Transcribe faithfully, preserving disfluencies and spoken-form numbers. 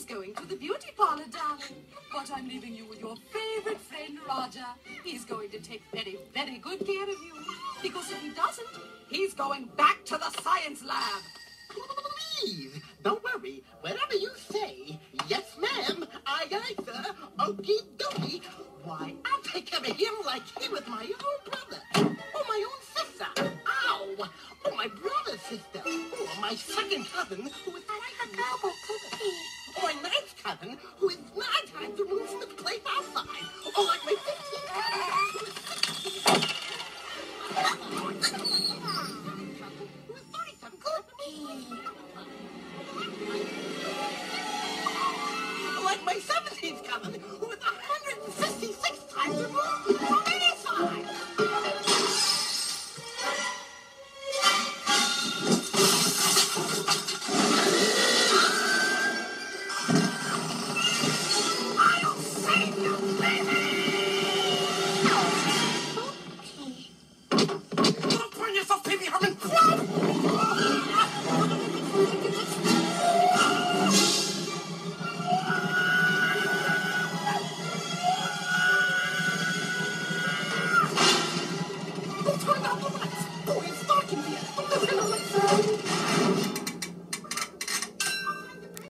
He's going to the beauty parlor, darling. But I'm leaving you with your favorite friend, Roger. He's going to take very, very good care of you. Because if he doesn't, he's going back to the science lab. Please, don't worry. Whatever you say, yes, ma'am, aye, aye, sir, okie dokie. Why, I'll take care of him like he was my own brother. Or my own sister. Ow! Or my brother's sister. Or my second cousin, who is like a double cookie. Or my ninth cousin, who is nine times removed from his place outside. Or like my fifteenth cousin, who is sixteen. Who is thirty-seven cookies. Like my seventeenth cousin, who